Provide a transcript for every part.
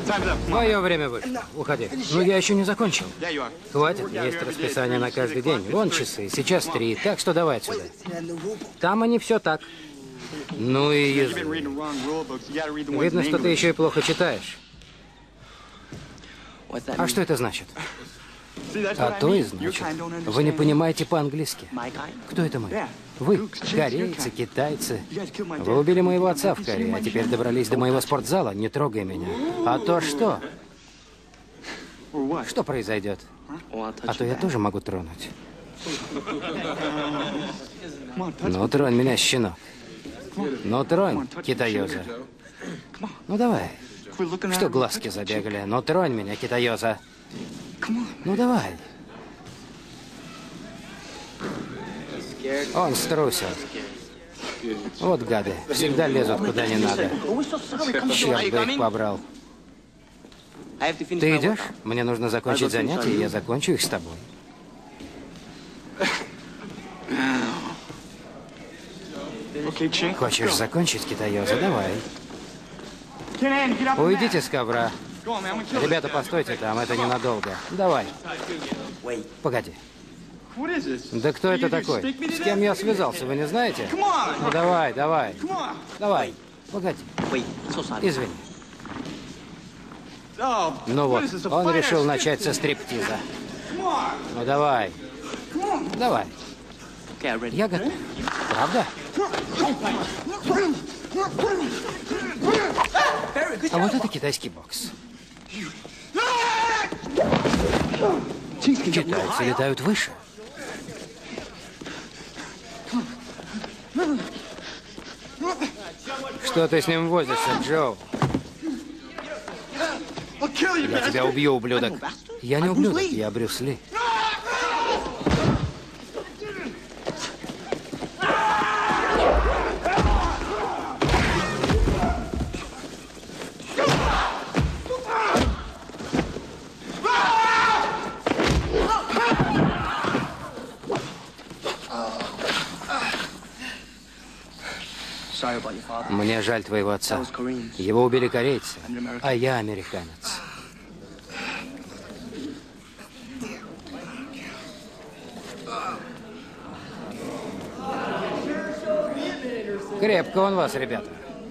Мое время вышло. Уходи. Ну, я еще не закончил. Хватит, есть расписание на каждый день. Вон часы, сейчас 3, так что давай отсюда. Там они все так. Ну и язык. Видно, что ты еще и плохо читаешь. А что это значит? А то и значит, вы не понимаете по-английски. Кто это мы? Вы, корейцы, китайцы. Вы убили моего отца в Корее, а теперь добрались до моего спортзала. Не трогай меня. А то что? Что произойдет? А то я тоже могу тронуть. Ну, тронь меня, щенок. Ну, тронь, китаёза. Ну, давай. Что глазки забегали? Ну, тронь меня, китаёза. Ну, давай. Он струсил. Вот гады. Всегда лезут куда не надо. Черт бы их побрал. Ты идешь? Мне нужно закончить занятия, и я закончу их с тобой. Хочешь закончить, китаёза? Давай. Уйдите с ковра. Ребята, постойте там, это ненадолго. Давай. Погоди. Да кто это такой? С кем я связался, вы не знаете? Ну давай, давай. Давай. Погоди. Извини. Ну вот, он решил начать со стриптиза. Ну давай. Давай. Я готов. Правда? А вот это китайский бокс. Китайцы летают выше. Что ты с ним возишься, Джо? Я тебя убью, ублюдок. Я не ублюдок, я Брюс Ли. Мне жаль твоего отца. Его убили корейцы, а я американец. Крепко он вас, ребята.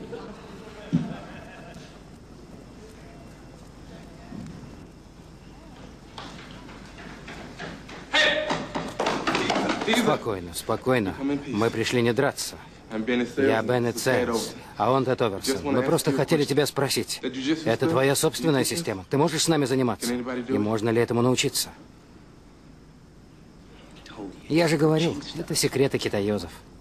Спокойно, спокойно. Мы пришли не драться. Я Беннет Сэнс, а он Тед Оверсон. Мы просто хотели тебя спросить. Это твоя собственная система? Ты можешь с нами заниматься? И можно ли этому научиться? Я же говорил, это секреты китаёзов.